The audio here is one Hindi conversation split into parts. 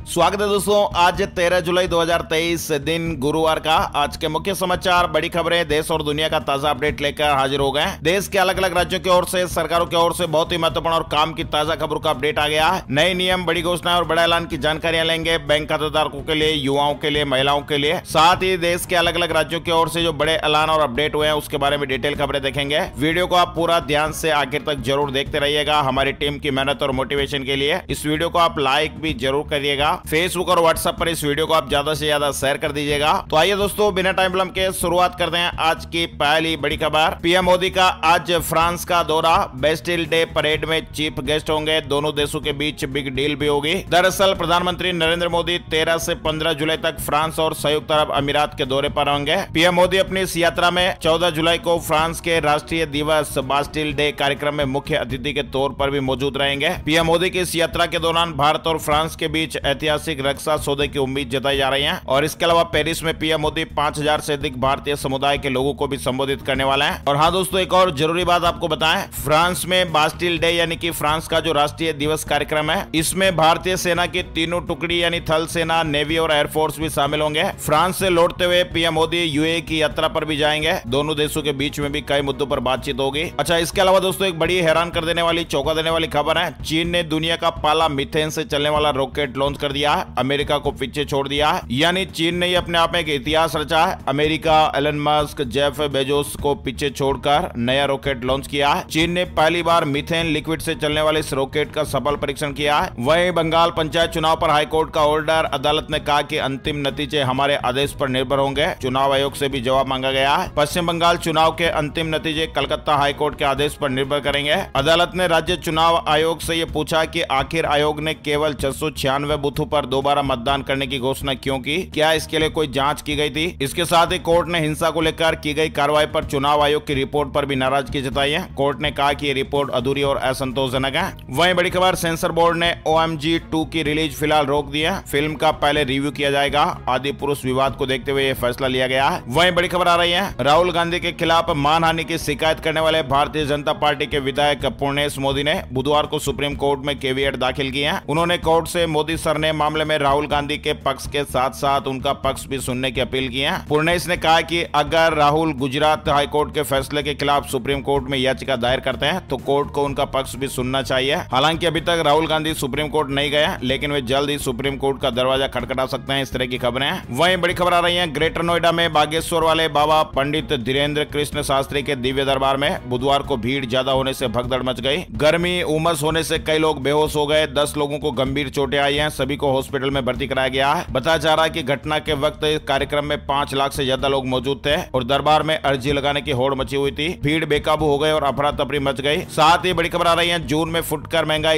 स्वागत है दोस्तों। आज 13 जुलाई 2023 दिन गुरुवार का। आज के मुख्य समाचार, बड़ी खबरें, देश और दुनिया का ताजा अपडेट लेकर हाजिर हो गए। देश के अलग अलग राज्यों की ओर से, सरकारों की ओर से बहुत ही महत्वपूर्ण और काम की ताजा खबरों का अपडेट आ गया है। नए नियम, बड़ी घोषणाएं और बड़ा ऐलान की जानकारियां लेंगे बैंक खाताधारकों के लिए, युवाओं के लिए, महिलाओं के लिए। साथ ही देश के अलग अलग राज्यों की ओर से जो बड़े ऐलान और अपडेट हुए हैं उसके बारे में डिटेल खबरें देखेंगे। वीडियो को आप पूरा ध्यान से आखिर तक जरूर देखते रहिएगा। हमारी टीम की मेहनत और मोटिवेशन के लिए इस वीडियो को आप लाइक भी जरूर करिएगा। फेसबुक और व्हाट्सएप पर इस वीडियो को आप ज्यादा से ज्यादा शेयर कर दीजिएगा। तो आइए दोस्तों, बिना टाइम विलंब के शुरुआत करते हैं आज की पहली बड़ी खबर। पीएम मोदी का आज फ्रांस का दौरा, बेस्टिल डे परेड में चीफ गेस्ट होंगे। दोनों देशों के बीच बिग डील भी होगी। दरअसल प्रधानमंत्री नरेंद्र मोदी 13 से 15 जुलाई तक फ्रांस और संयुक्त अरब अमीरात के दौरे पर होंगे। पीएम मोदी अपनी इस यात्रा में 14 जुलाई को फ्रांस के राष्ट्रीय दिवस बास्टिल डे कार्यक्रम में मुख्य अतिथि के तौर पर भी मौजूद रहेंगे। पीएम मोदी की इस यात्रा के दौरान भारत और फ्रांस के बीच ऐतिहासिक रक्षा सौदे की उम्मीद जताई जा रही है। और इसके अलावा पेरिस में पीएम मोदी 5000 से अधिक भारतीय समुदाय के लोगों को भी संबोधित करने वाला है। और हाँ दोस्तों, एक और जरूरी बात आपको बताएं, फ्रांस में बास्टिल डे यानी कि फ्रांस का जो राष्ट्रीय दिवस कार्यक्रम है, इसमें भारतीय सेना की तीनों टुकड़ी यानी थल सेना, नेवी और एयरफोर्स भी शामिल होंगे। फ्रांस से लौटते हुए पीएम मोदी यूएई की यात्रा पर भी जाएंगे। दोनों देशों के बीच में भी कई मुद्दों पर बातचीत होगी। अच्छा, इसके अलावा दोस्तों एक बड़ी हैरान कर देने वाली, चौंका देने वाली खबर है। चीन ने दुनिया का पहला मीथेन से चलने वाला रॉकेट लॉन्च कर दिया है, अमेरिका को पीछे छोड़ दिया है। यानी चीन ने अपने आप में एक इतिहास रचा है। America Elon Musk, Jeff Bezos को पीछे छोड़कर नया रॉकेट लॉन्च किया है। चीन ने पहली बार मीथेन लिक्विड से चलने वाले इस रॉकेट का सफल परीक्षण किया है। वहीं बंगाल पंचायत चुनाव पर हाईकोर्ट का ऑर्डर, अदालत ने कहा कि अंतिम नतीजे हमारे आदेश पर निर्भर होंगे। चुनाव आयोग से भी जवाब मांगा गया है। पश्चिम बंगाल चुनाव के अंतिम नतीजे कलकत्ता हाईकोर्ट के आदेश पर निर्भर करेंगे। अदालत ने राज्य चुनाव आयोग से ये पूछा कि आखिर आयोग ने केवल 696 बूथों पर दोबारा मतदान करने की घोषणा क्यों की, क्या इसके लिए कोई जांच की गई थी। इसके साथ ही कोर्ट ने हिंसा को लेकर की गई कार्रवाई पर चुनाव आयोग की रिपोर्ट पर भी नाराजगी जताई है। कोर्ट ने कहा कि ये रिपोर्ट अधूरी और असंतोषजनक है। वहीं बड़ी खबर, सेंसर बोर्ड ने OMG 2 की रिलीज फिलहाल रोक दी है। फिल्म का पहले रिव्यू किया जाएगा। आदि पुरुष विवाद को देखते हुए यह फैसला लिया गया है। वहीं बड़ी खबर आ रही है, राहुल गांधी के खिलाफ मानहानि की शिकायत करने वाले भारतीय जनता पार्टी के विधायक पूर्णेश मोदी ने बुधवार को सुप्रीम कोर्ट में केवियट दाखिल किए हैं। उन्होंने कोर्ट से मोदी सर ने मामले में राहुल गांधी के पक्ष के साथ साथ उनका पक्ष भी सुनने की अपील की है। पूर्णेश ने कहा कि अगर राहुल गुजरात हाईकोर्ट के फैसले के खिलाफ सुप्रीम कोर्ट में याचिका दायर करते हैं तो कोर्ट को उनका पक्ष भी सुनना चाहिए। हालांकि अभी तक राहुल गांधी सुप्रीम कोर्ट नहीं गए, लेकिन वे जल्द ही सुप्रीम कोर्ट का दरवाजा खटखटा सकते हैं। इस तरह की खबरें हैं। वहीं बड़ी खबर आ रही है, ग्रेटर नोएडा में बागेश्वर वाले बाबा पंडित धीरेन्द्र कृष्ण शास्त्री के दिव्य दरबार में बुधवार को भीड़ ज्यादा होने से भगदड़ मच गई। गर्मी उमस होने से कई लोग बेहोश हो गए। 10 लोगों को गंभीर चोटें आई हैं। सभी को हॉस्पिटल में भर्ती कराया गया है। बताया जा रहा है कि घटना के वक्त कार्यक्रम में 5 लाख से ज्यादा लोग मौजूद थे और दरबार में अर्जी लगाने की होड़ मची हुई थी। भीड़ बेकाबू हो गई और अफरा तफरी मच गई। साथ ही बड़ी खबर आ रही है, जून में फुटकर महंगाई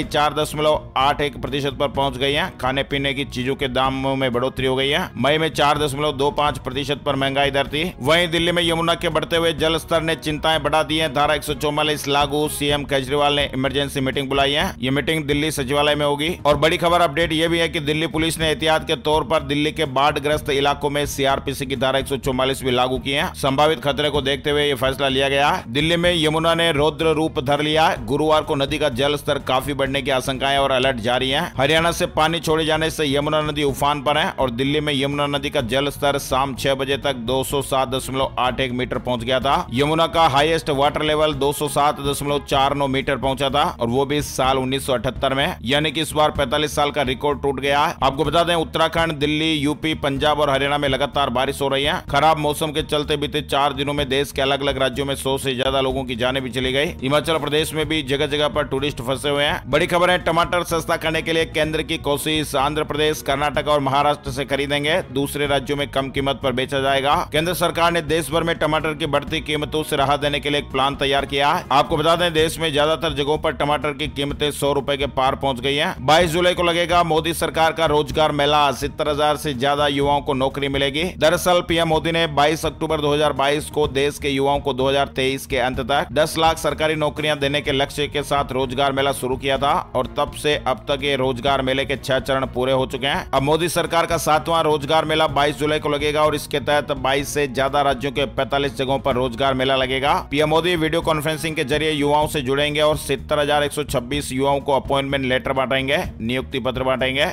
4.81% पर पहुंच गई है। खाने पीने की चीजों के दामों में बढ़ोतरी हो गई है। मई में 4.25% पर महंगाई दर थी। वहीं दिल्ली में यमुना के बढ़ते हुए जल स्तर ने चिंताएं बढ़ा दी है। धारा 144 लागू, सीएम केजरीवाल ने इमरजेंसी मीटिंग बुलाई है। ये मीटिंग दिल्ली सचिवालय में होगी। और बड़ी खबर अपडेट ये भी है कि दिल्ली पुलिस ने एहतियात के तौर पर दिल्ली के बाढ़ ग्रस्त इलाकों में सीआरपीसी की धारा 144 भी लागू की है। संभावित खतरे को देखते हुए ये फैसला लिया गया है। दिल्ली में यमुना ने रौद्र रूप धर लिया है। गुरुवार को नदी का जल स्तर काफी बढ़ने की आशंकाएं और अलर्ट जारी है। हरियाणा से पानी छोड़े जाने से यमुना नदी उफान पर है और दिल्ली में यमुना नदी का जल स्तर शाम 6 बजे तक 207.81 मीटर पहुंच गया था। यमुना का हाईएस्ट वाटर लेवल 207.49 मीटर पहुंचा था और वो भी साल 1978 में, यानी कि इस बार 45 साल का रिकॉर्ड टूट गया है। आपको बता दें, उत्तराखंड, दिल्ली, यूपी, पंजाब और हरियाणा में लगातार बारिश हो रही है। खराब मौसम के चलते बीते 4 दिनों में देश के अलग अलग राज्यों में 100 से ज्यादा लोगों की जानें भी चली गई। हिमाचल प्रदेश में भी जगह जगह पर टूरिस्ट फंसे हुए हैं। बड़ी खबर है, टमाटर सस्ता करने के लिए केंद्र की कोशिश, आंध्र प्रदेश, कर्नाटक और महाराष्ट्र से खरीदेंगे। दूसरे राज्यों में कम कीमत पर बेचा जाएगा। केंद्र सरकार ने देश भर में टमाटर की बढ़ती कीमतों से राहत देने के लिए एक प्लान तैयार किया है। आपको बता दें, देश में ज्यादातर जगहों पर टमाटर की कीमतें 100 रुपए के पार पहुंच गई है। 22 जुलाई को लगेगा मोदी सरकार का रोजगार मेला। 70,000 से ज्यादा युवाओं को नौकरी मिलेगी। दरअसल पीएम मोदी ने 22 अक्टूबर 2022 को देश के युवाओं को 2023 के अंत तक 10 लाख सरकारी नौकरियां देने के लक्ष्य के साथ रोजगार मेला शुरू किया था और तब से अब तक ये रोजगार मेले के 6 चरण पूरे हो चुके हैं। अब मोदी सरकार का 7वां रोजगार मेला 22 जुलाई को लगेगा और इसके तहत 22 से ज्यादा राज्यों के 45 जगहों पर रोजगार मेला लगेगा। पीएम मोदी वीडियो कॉन्फ्रेंसिंग के जरिए युवाओं से जुड़ेंगे और 70,126 युवाओं को अपॉइंटमेंट लेटर बांटेंगे, नियुक्ति पत्र बांटेंगे।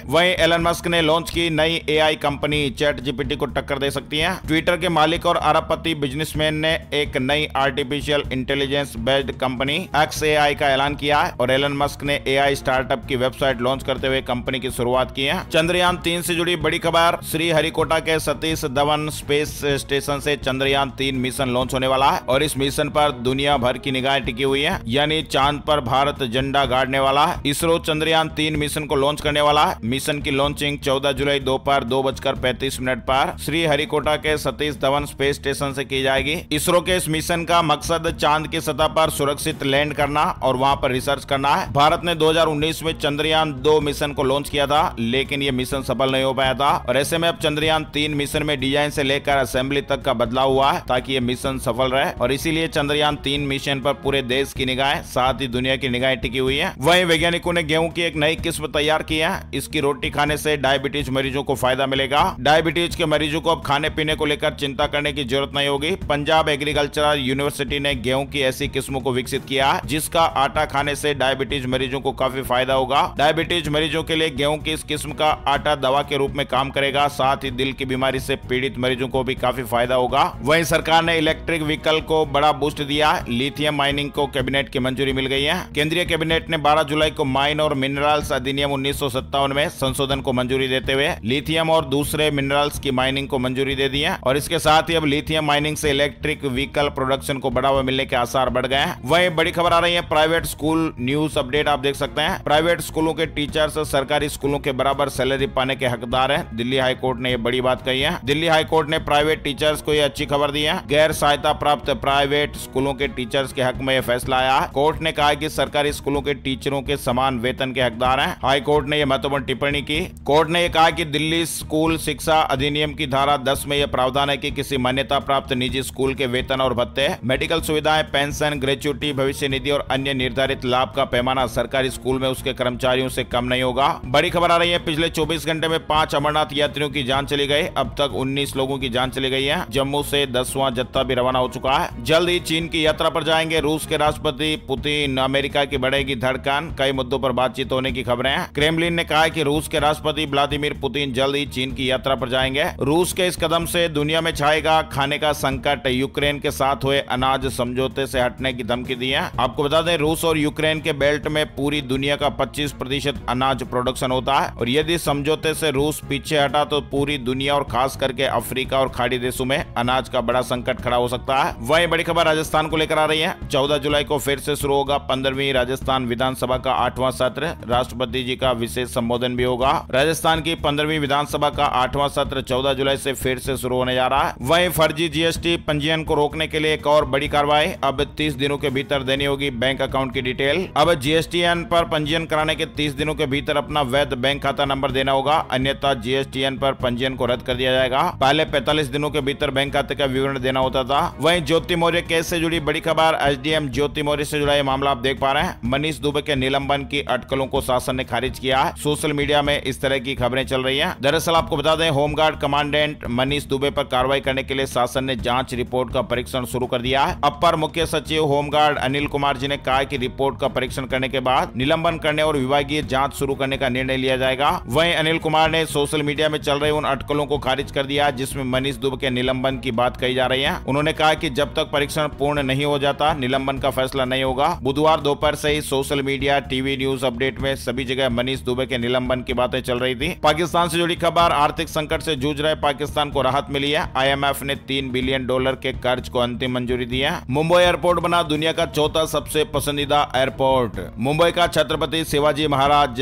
वहीं एलन मस्क ने लॉन्च की नई एआई कंपनी चैट जीपीटी को टक्कर दे सकती है। ट्विटर के मालिक और अरबपति बिजनेसमैन ने एक नई artificial intelligence based company XAI का ऐलान किया है और एलन मस्क ने एआई स्टार्टअप की वेबसाइट लॉन्च करते हुए कंपनी की शुरुआत की है। चंद्रयान 3 से जुड़ी बड़ी खबर। श्रीहरिकोटा के सतीश धवन स्पेस स्टेशन से चंद्रयान 3 मिशन लॉन्च होने वाला है और इस मिशन पर दुनिया भर की निगाहें टिकी हुई है, यानी चांद पर भारत झंडा गाड़ने वाला है। इसरो चंद्रयान 3 मिशन को लॉन्च करने वाला है। मिशन की लॉन्चिंग 14 जुलाई दोपहर 2:35 पर श्रीहरिकोटा के सतीश धवन स्पेस स्टेशन से की जाएगी। इसरो के इस मिशन का मकसद चांद की सतह पर सुरक्षित लैंड करना और वहां पर रिसर्च करना है। भारत ने 2019 में चंद्रयान 2 मिशन को लॉन्च किया था, लेकिन ये मिशन सफल नहीं हो पाया था और ऐसे में अब चंद्रयान 3 मिशन में डिजाइन से लेकर असेंबली तक का बदलाव हुआ है ताकि ये मिशन सफल रहे और इसीलिए चंद्रयान 3 मिशन पर पूरे देश की निगाहें, साथ ही दुनिया की निगाहें टिकी हुई है। वहीं वैज्ञानिकों ने गेहूं की एक नई किस्म तैयार की है। इसकी रोटी खाने से डायबिटीज मरीजों को फायदा मिलेगा। डायबिटीज के मरीजों को अब खाने पीने को लेकर चिंता करने की जरूरत नहीं होगी। पंजाब एग्रीकल्चरल यूनिवर्सिटी ने गेहूं की ऐसी किस्मों को विकसित किया है जिसका आटा खाने से डायबिटीज मरीजों को काफी फायदा होगा। डायबिटीज मरीजों के लिए गेहूं की इस किस्म का आटा दवा के रूप में काम करेगा, साथ ही दिल की बीमारी से पीड़ित मरीजों को भी काफी फायदा होगा। वहीं सरकार ने इलेक्ट्रिक व्हीकल को बड़ा बूस्ट दिया। लिथियम माइनिंग को कैबिनेट की मंजूरी मिल गई है। केंद्रीय कैबिनेट ने 12 जुलाई को माइन और मिनरल्स अधिनियम 1957 में संशोधन को मंजूरी देते हुए लिथियम और दूसरे मिनरल्स की माइनिंग को मंजूरी दे दी है और इसके साथ ही अब लिथियम माइनिंग से इलेक्ट्रिक व्हीकल प्रोडक्शन को बढ़ावा मिलने के आसार बढ़ गए हैं। वहीं बड़ी खबर आ रही है प्राइवेट स्कूल न्यूज अपडेट आप देख सकते हैं। प्राइवेट स्कूलों के टीचर्स सरकारी स्कूलों के बराबर सैलरी पाने के हकदार हैं। दिल्ली हाई कोर्ट ने यह बड़ी बात कही है। दिल्ली हाई कोर्ट ने प्राइवेट टीचर्स को यह अच्छी खबर दी है। गैर सहायता प्राप्त प्राइवेट स्कूलों के टीचर्स के हक में यह फैसला आया है। कोर्ट ने कहा कि सरकारी स्कूलों के टीचरों के समान वेतन के हकदार हैं। हाई कोर्ट ने यह महत्वपूर्ण टिप्पणी की। कोर्ट ने यह कहा कि दिल्ली स्कूल शिक्षा अधिनियम की धारा 10 में यह प्रावधान है कि किसी मान्यता प्राप्त निजी स्कूल के वेतन और भत्ते, मेडिकल सुविधाएं, पेंशन, ग्रेच्युटी, भविष्य निधि और अन्य निर्धारित लाभ का पैमाना सरकारी स्कूल में उसके कर्मचारियों से कम नहीं होगा। बड़ी खबर आ रही है पिछले 24 घंटे में 5 अमरनाथ यात्रियों की जान चली गई। अब तक 19 लोगों की जान चली गई है। जम्मू से 10वां जत्था भी रवाना हो चुका है। जल्द ही चीन की यात्रा पर जाएंगे रूस के राष्ट्रपति पुतिन। अमेरिका की बढ़ेगी धड़कन, कई मुद्दों पर बातचीत होने की खबरें हैं। क्रेमलिन ने कहा कि रूस के राष्ट्रपति व्लादिमीर पुतिन जल्द ही चीन की यात्रा पर जाएंगे। रूस के इस कदम से दुनिया में छाएगा खाने का संकट। यूक्रेन के साथ हुए अनाज समझौते से हटने की धमकी दी है। आपको बता दें रूस और यूक्रेन के बेल्ट में पूरी दुनिया का 25% अनाज प्रोडक्शन होता है और यदि समझौते से रूस पीछे हटा तो पूरी दुनिया और खास करके अफ्रीका और खाड़ी देशों में अनाज का बड़ा संकट खड़ा हो सकता है। वहीं बड़ी खबर राजस्थान को लेकर आ रही है। 14 जुलाई को फिर से शुरू होगा 15वीं राजस्थान विधानसभा का 8वां सत्र। राष्ट्रपति जी का विशेष संबोधन भी होगा। राजस्थान की 15वीं विधानसभा का 8वां सत्र 14 जुलाई से फिर से शुरू होने जा रहा है। वहीं फर्जी जीएसटी पंजीयन को रोकने के लिए एक और बड़ी कार्रवाई। अब 30 दिनों के भीतर देनी होगी बैंक अकाउंट की डिटेल। अब जीएसटीएन पर पंजीयन कराने के 30 दिनों के भीतर अपना वैध बैंक खाता नंबर देना होगा, अन्यथा जीएसटीएन पर पंजीयन को रद्द कर दिया जाएगा। पहले 45 दिनों के भीतर बैंक खाते का विवरण देना होता था। वहीं ज्योति मौर्य केस से जुड़ी बड़ी खबर। एसडीएम ज्योति मौर्य से जुड़ा यह मामला आप देख पा रहे हैं। मनीष दुबे के निलंबन की अटकलों को शासन ने खारिज किया है। सोशल मीडिया में इस तरह की खबरें चल रही हैं। दरअसल आपको बता दें होमगार्ड कमांडेंट मनीष दुबे पर कार्रवाई करने के लिए शासन ने जांच रिपोर्ट का परीक्षण शुरू कर दिया है। अपर मुख्य सचिव होमगार्ड अनिल कुमार जी ने कहा कि रिपोर्ट का परीक्षण करने के बाद निलंबन करने और विभागीय जांच शुरू करने का निर्णय लिया जाएगा। वहीं अनिल कुमार ने सोशल मीडिया में चल रहे उन अटकलों को खारिज कर दिया जिसमें मनीष दुबे के निलंबन की बात कही जा रही है। उन्होंने कहा कि जब तक परीक्षण पूर्ण नहीं हो जाता निलंबन का फैसला नहीं होगा। बुधवार दोपहर से ही social media, TV news update में सभी जगह मनीष दुबे के निलंबन की बातें चल रही थी। पाकिस्तान से जुड़ी खबर। आर्थिक संकट से जूझ रहे पाकिस्तान को राहत मिली है। IMF ने $3 बिलियन के कर्ज को अंतिम मंजूरी दी है। मुंबई एयरपोर्ट बना दुनिया का चौथा सबसे पसंदीदा एयरपोर्ट। मुंबई का छत्रपति शिवाजी महाराज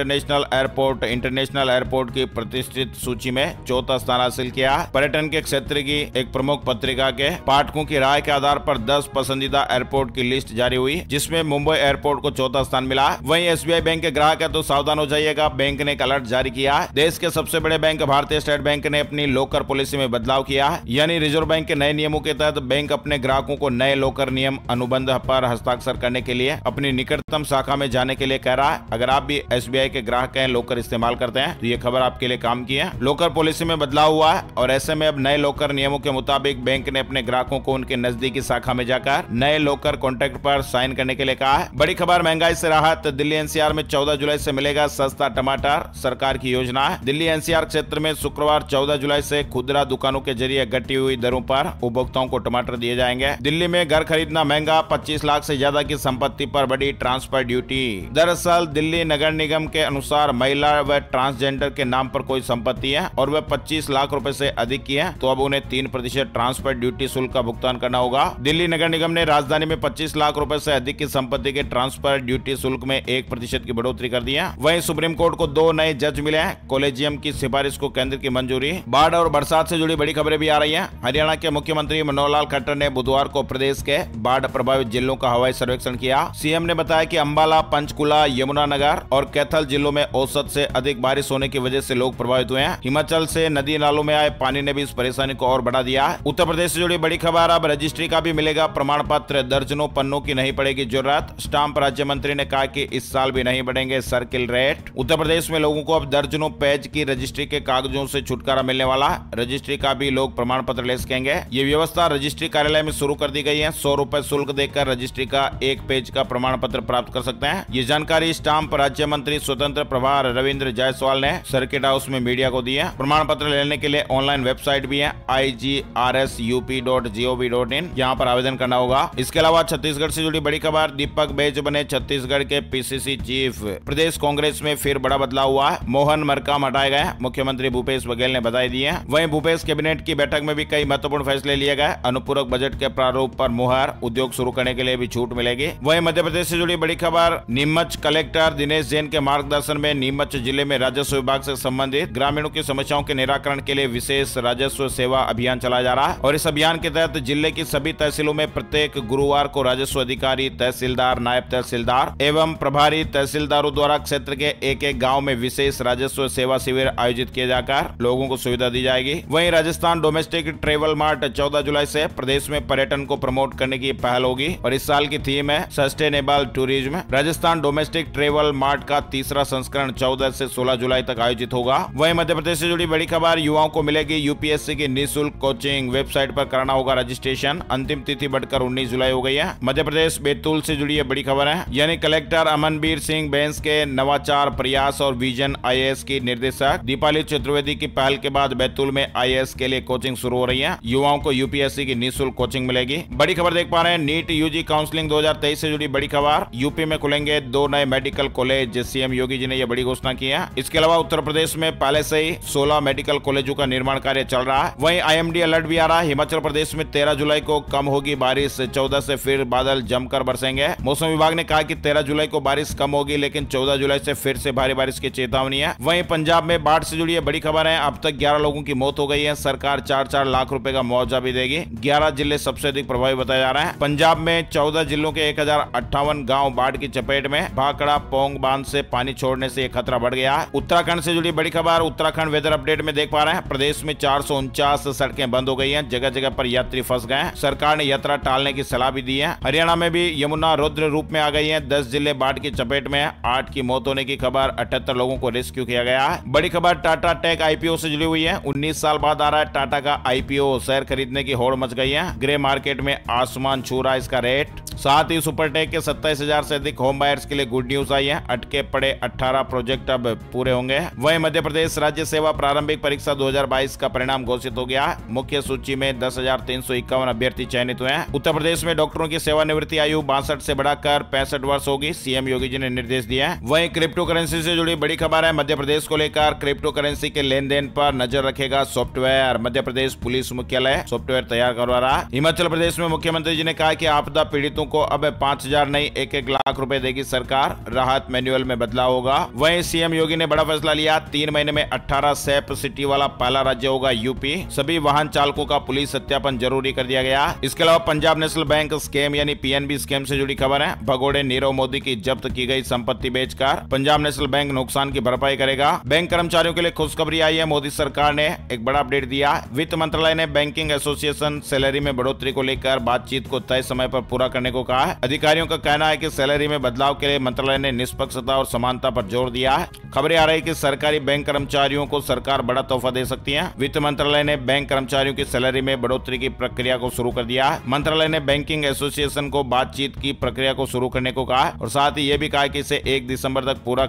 इंटरनेशनल एयरपोर्ट की प्रतिष्ठित सूची में चौथा स्थान हासिल किया। पर्यटन के क्षेत्र की एक प्रमुख पत्रिका के पाठकों की राय के आधार पर 10 पसंदीदा एयरपोर्ट की लिस्ट जारी हुई जिसमें मुंबई एयरपोर्ट को चौथा स्थान मिला। वहीं SBI बैंक के ग्राहक है तो सावधान हो जाइएगा, बैंक ने एक अलर्ट जारी किया है। देश के सबसे बड़े बैंक भारतीय स्टेट बैंक ने अपनी लॉकर पॉलिसी में बदलाव किया है, यानी रिजर्व बैंक के नए नियमों के तहत बैंक अपने ग्राहकों को नए लॉकर नियम अनुबंध पर हस्ताक्षर करने के लिए अपनी निकटतम शाखा में जाने के लिए कह रहा है। अगर आप भी SBI के ग्राहक हैं, लॉकर इस्तेमाल करते हैं तो ये खबर आपके लिए काम की है। लॉकर पॉलिसी में बदलाव हुआ है और ऐसे में अब नए लॉकर नियमों के मुताबिक बैंक ने अपने ग्राहकों को उनके नजदीकी शाखा में जाकर नए लॉकर कॉन्ट्रैक्ट पर साइन करने के लिए कहा है। बड़ी खबर महंगाई से राहत। दिल्ली NCR में 14 जुलाई से मिलेगा सस्ता टमाटर। टमाटर सरकार की योजना है। दिल्ली एनसीआर क्षेत्र में शुक्रवार 14 जुलाई से खुदरा दुकानों के जरिए घटी हुई दरों पर उपभोक्ताओं को टमाटर दिए जाएंगे। दिल्ली में घर खरीदना महंगा, 25 लाख से ज्यादा की संपत्ति पर बढ़ी ट्रांसफर ड्यूटी। दरअसल दिल्ली नगर निगम के अनुसार महिला व ट्रांसजेंडर के नाम पर कोई संपत्ति है और वह 25 लाख रुपए से अधिक की है तो अब उन्हें 3% ट्रांसफर ड्यूटी शुल्क का भुगतान करना होगा। दिल्ली नगर निगम ने राजधानी में 25 लाख रुपए से अधिक की संपत्ति के ट्रांसफर ड्यूटी शुल्क में 1% की बढ़ोतरी कर दी है। वहीं सुप्रीम कोर्ट को 2 नए जज मिले हैं। कॉलेजियम की सिफारिश को केंद्र की मंजूरी। बाढ़ और बरसात से जुड़ी बड़ी खबरें भी आ रही हैं। हरियाणा के मुख्यमंत्री मनोहर लाल खट्टर ने बुधवार को प्रदेश के बाढ़ प्रभावित जिलों का हवाई सर्वेक्षण किया। सीएम ने बताया कि अंबाला, पंचकुला, यमुनानगर और कैथल जिलों में औसत से अधिक बारिश होने की वजह से लोग प्रभावित हुए हैं। हिमाचल से नदी नालों में आए पानी ने भी इस परेशानी को और बढ़ा दिया। उत्तर प्रदेश से जुड़ी बड़ी खबर, अब रजिस्ट्री का भी मिलेगा प्रमाण पत्र, दर्जनों पन्नों की नहीं पड़ेगी जरूरत। स्टाम्प राज्य मंत्री ने कहा कि इस साल भी नहीं बढ़ेंगे सर्किल रेट। उत्तर प्रदेश में लोगों को अब दर्जनों पेज की रजिस्ट्री के कागजों से छुटकारा मिलने वाला। रजिस्ट्री का भी लोग प्रमाण पत्र ले सकेंगे। ये व्यवस्था रजिस्ट्री कार्यालय में शुरू कर दी गई है। 100 रुपए शुल्क देकर रजिस्ट्री का 1 पेज का प्रमाण पत्र प्राप्त कर सकते हैं। ये जानकारी स्टाम्प राज्य मंत्री स्वतंत्र प्रभार रविंद्र जायसवाल ने सर्किट हाउस में मीडिया को दी है। प्रमाण पत्र लेने के लिए ऑनलाइन वेबसाइट भी है igRSUP.gov.in, यहाँ पर आवेदन करना होगा। इसके अलावा छत्तीसगढ़ से जुड़ी बड़ी खबर, दीपक बैज बने छत्तीसगढ़ के पीसीसी चीफ। प्रदेश कांग्रेस में फिर बड़ा बदलाव हुआ है। मोहन मरकाम हटाए गए, मुख्यमंत्री भूपेश बघेल ने बधाई दी है। वहीं भूपेश कैबिनेट की बैठक में भी कई महत्वपूर्ण फैसले लिए गए। अनुपूरक बजट के प्रारूप पर मुहर, उद्योग शुरू करने के लिए भी छूट मिलेगी। वहीं मध्य प्रदेश से जुड़ी बड़ी खबर, नीमच कलेक्टर दिनेश जैन के मार्गदर्शन में नीमच जिले में राजस्व विभाग से संबंधित ग्रामीणों की समस्याओं के निराकरण के लिए विशेष राजस्व सेवा अभियान चलाया जा रहा है। और इस अभियान के तहत जिले की सभी तहसीलों में प्रत्येक गुरुवार को राजस्व अधिकारी, तहसीलदार, नायब तहसीलदार एवं प्रभारी तहसीलदारों द्वारा क्षेत्र के एक गाँव में विशेष राजस्व सेवा शिविर आयोजित किए जाकर लोगों को सुविधा दी जाएगी। वहीं राजस्थान डोमेस्टिक ट्रेवल मार्ट 14 जुलाई से प्रदेश में पर्यटन को प्रमोट करने की पहल होगी और इस साल की थीम है sustainable tourism. Rajasthan domestic travel mart का तीसरा संस्करण 14 से 16 जुलाई तक आयोजित होगा। वहीं मध्य प्रदेश से जुड़ी बड़ी खबर, युवाओं को मिलेगी यूपीएससी की निःशुल्क कोचिंग, वेबसाइट पर कराना होगा रजिस्ट्रेशन। अंतिम तिथि बढ़कर 19 जुलाई हो गई है। मध्य प्रदेश बैतूल से जुड़ी बड़ी खबर है, यानी कलेक्टर अमनबीर सिंह बैंस के नवाचार प्रयास और विजन आईएएस की निर्देशक दीपाली चतुर्वेदी की पहल के बाद बैतूल में आईएएस के लिए कोचिंग शुरू हो रही है। युवाओं को यूपीएससी की निःशुल्क कोचिंग मिलेगी। बड़ी खबर देख पा रहे हैं, नीट यूजी काउंसलिंग 2023 से जुड़ी बड़ी खबर, यूपी में खुलेंगे 2 नए medical college, CM Yogi ji ने यह बड़ी घोषणा की है। इसके अलावा उत्तर प्रदेश में पहले से ही 16 मेडिकल कॉलेजों का निर्माण कार्य चल रहा है। वहीं आईएमडी अलर्ट भी आ रहा है। हिमाचल प्रदेश में 13 जुलाई को कम होगी बारिश, 14 से फिर बादल जमकर बरसेंगे। मौसम विभाग ने कहा कि 13 जुलाई को बारिश कम होगी, लेकिन 14 जुलाई से फिर से भारी बारिश की चेतावनी है। वहीं पंजाब में बाढ़ से जुड़ी बड़ी खबर है, अब तक 11 लोगों की मौत हो गई है। सरकार 4-4 लाख रुपए का मुआवजा भी देगी। 11 जिले सबसे अधिक प्रभावित बताए जा रहे हैं। पंजाब में 14 जिलों के 1058 गाँव बाढ़ की चपेट में। भाखड़ा पोंग बांध से पानी छोड़ने से खतरा बढ़ गया। उत्तराखंड से जुड़ी बड़ी खबर, उत्तराखंड वेदर अपडेट में देख पा रहे हैं, प्रदेश में 449 सड़कें बंद हो गई हैं। जगह जगह पर यात्री फंस गए हैं। सरकार ने यात्रा टालने की सलाह भी दी है। हरियाणा में भी यमुना रुद्र रूप में आ गई है। 10 जिले बाढ़ की चपेट में है। 8 की मौत होने की खबर, 78 लोगों को रेस्क्यू किया गया है। बड़ी खबर टाटा टेक आईपीओ से जुड़ी हुई है। 19 साल बाद आ रहा है टाटा का आईपीओ। शेयर खरीदने की होड़ मच गई है। ग्रे मार्केट में आसमान छू रहा है इसका रेट। साथ ही सुपरटेक के 27,000 से अधिक होम बायर्स के लिए गुड न्यूज आई है। अटके पड़े 18 प्रोजेक्ट अब पूरे होंगे। वहीं मध्य प्रदेश राज्य सेवा प्रारंभिक परीक्षा 2022 का परिणाम घोषित हो गया। मुख्य सूची में 10,351 अभ्यर्थी चयनित हुए हैं। उत्तर प्रदेश में डॉक्टरों की सेवानिवृत्ति आयु 62 से बढ़ाकर 65 वर्ष होगी, सीएम योगी जी ने निर्देश दिया है। वहीं क्रिप्टो करेंसी से जुड़ी बड़ी खबर है। मध्य प्रदेश को लेकर क्रिप्टो करेंसी के लेन देन पर नजर रखेगा सॉफ्टवेयर। मध्य प्रदेश पुलिस मुख्यालय सॉफ्टवेयर तैयार करवा रहा है। हिमाचल प्रदेश में मुख्यमंत्री जी ने कहा कि आपदा पीड़ितों को अब 5,000 नहीं 1-1 लाख रुपए देगी सरकार। राहत मैनुअल में बदलाव होगा। वहीं सीएम योगी ने बड़ा फैसला लिया। 3 महीने में 18 सेफ सिटी वाला पहला राज्य होगा यूपी। सभी वाहन चालकों का पुलिस सत्यापन जरूरी कर दिया गया। इसके अलावा पंजाब नेशनल बैंक स्कैम यानी पीएनबी स्कैम से जुड़ी खबर है। भगोड़े नीरव मोदी की जब्त की गई संपत्ति बेचकर पंजाब नेशनल बैंक नुकसान की भरपाई करेगा। बैंक कर्मचारियों के लिए खुशखबरी आई है। मोदी सरकार ने एक बड़ा अपडेट दिया। वित्त मंत्रालय ने बैंकिंग एसोसिएशन सैलरी में बढ़ोतरी को लेकर बातचीत को तय समय पर पूरा करने को कहा है। अधिकारियों का कहना है कि सैलरी में बदलाव के लिए मंत्रालय ने निष्पक्षता और समानता पर जोर दिया है। खबरें आ रही कि सरकारी बैंक कर्मचारियों को सरकार बड़ा तोहफा दे सकती है। वित्त मंत्रालय ने बैंक कर्मचारियों की सैलरी में बढ़ोतरी की प्रक्रिया को शुरू कर दिया है। मंत्रालय ने बैंकिंग एसोसिएशन को बातचीत की प्रक्रिया को शुरू करने को कहा और साथ ही ये भी कहा कि इसे 1 दिसंबर तक पूरा करें। वहीं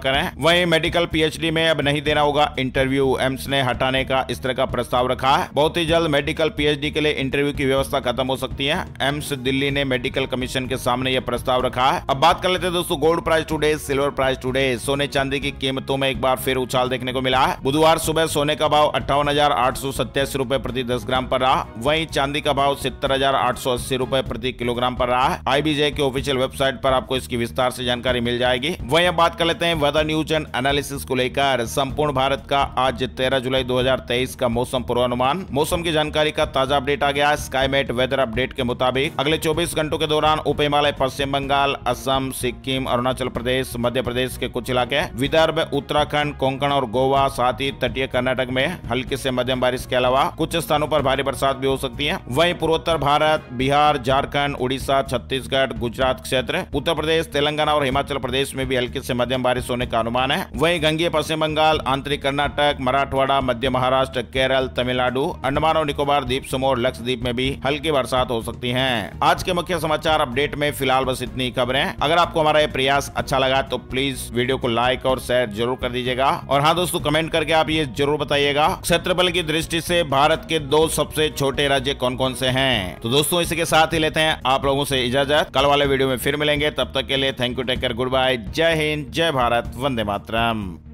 वहीं मेडिकल पीएचडी में अब नहीं देना होगा इंटरव्यू, एम्स ने हटाने का इस तरह का प्रस्ताव रखा है। बहुत ही जल्द मेडिकल पीएचडी के लिए इंटरव्यू की व्यवस्था खत्म हो सकती है। एम्स दिल्ली ने मेडिकल कमीशन के सामने यह प्रस्ताव रखा है। अब बात कर लेते हैं दोस्तों gold price today, silver price today. सोने चांदी की कीमतों में एक बार फिर उछाल देखने को मिला है। बुधवार सुबह सोने का भाव 58,887 रुपए प्रति 10 ग्राम पर रहा। वहीं चांदी का भाव 70,880 रुपए प्रति किलोग्राम पर रहा है। आईबीजे के ऑफिशियल वेबसाइट पर आपको इसकी विस्तार से जानकारी मिल जाएगी। वहीं अब बात कर लेते हैं वेदर न्यूज एंड एनालिसिस को लेकर। संपूर्ण भारत का आज 13 जुलाई 2023 का मौसम पूर्वानुमान, मौसम की जानकारी का ताजा अपडेट आ गया। स्काईमेट वेदर अपडेट के मुताबिक अगले 24 घंटों के दौरान उप हिमालय, पश्चिम बंगाल, असम, सिक्किम, अरुणाचल प्रदेश, मध्य प्रदेश के कुछ इलाके, विदर्भ, उत्तराखंड, कोंकण और गोवा, साथ ही तटीय कर्नाटक में हल्की से मध्यम बारिश के अलावा कुछ स्थानों पर भारी बरसात भी हो सकती है। वहीं पूर्वोत्तर भारत, बिहार, झारखंड, उड़ीसा, छत्तीसगढ़, गुजरात क्षेत्र, उत्तर प्रदेश, तेलंगाना और हिमाचल प्रदेश में भी हल्की से मध्यम बारिश होने का अनुमान है। वहीं गंगीय पश्चिम बंगाल, आंतरिक कर्नाटक, मराठवाड़ा, मध्य महाराष्ट्र, केरल, तमिलनाडु, अंडमान और निकोबार द्वीप समूह और लक्षद्वीप में भी हल्की बरसात हो सकती है। आज के मुख्य समाचार अपडेट में फिलहाल बस इतनी खबरें। अगर आपको हमारा ये प्रयास अच्छा लगा तो प्लीज वीडियो को लाइक और शेयर जरूर कर दीजिएगा। और हाँ दोस्तों, कमेंट करके आप ये जरूर बताइएगा क्षेत्रफल की दृष्टि से भारत के 2 सबसे छोटे राज्य कौन कौन से हैं। तो दोस्तों इसी के साथ ही लेते हैं आप लोगों से इजाजत। कल वाले वीडियो में फिर मिलेंगे, तब तक के लिए thank you, take care, good bye, जय हिंद, जय भारत, वंदे मातरम।